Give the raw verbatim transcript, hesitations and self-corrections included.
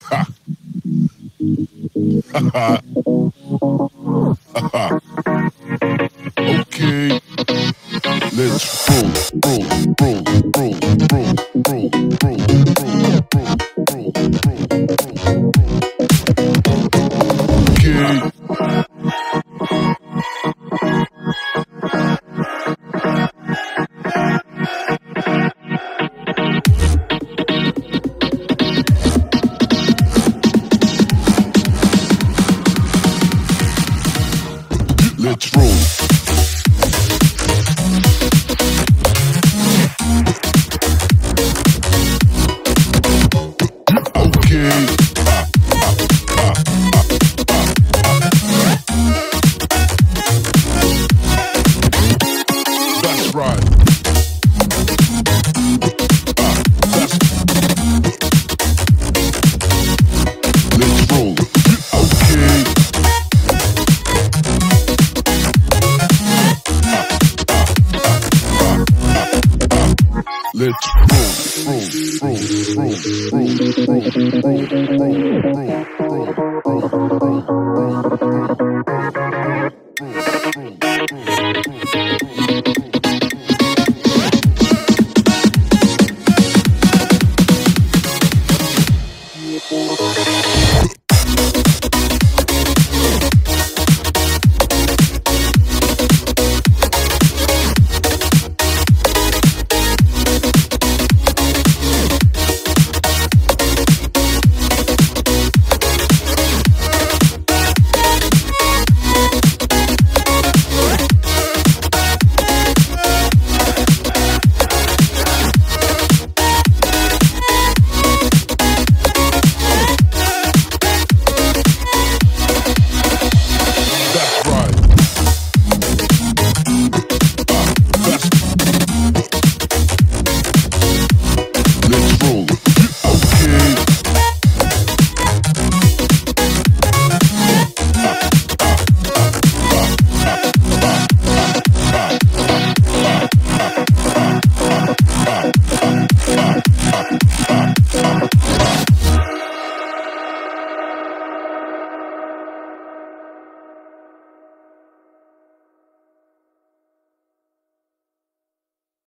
Ha. Ha ha. Ha ha. Okay. Let's roll, roll, roll, roll, roll, roll, roll, roll, roll, roll. Okay. Let's roll. Okay. That's right. That's. Let's roll. Okay. Let's roll, roll, roll, roll, roll, roll, roll, roll, roll, roll, roll, roll.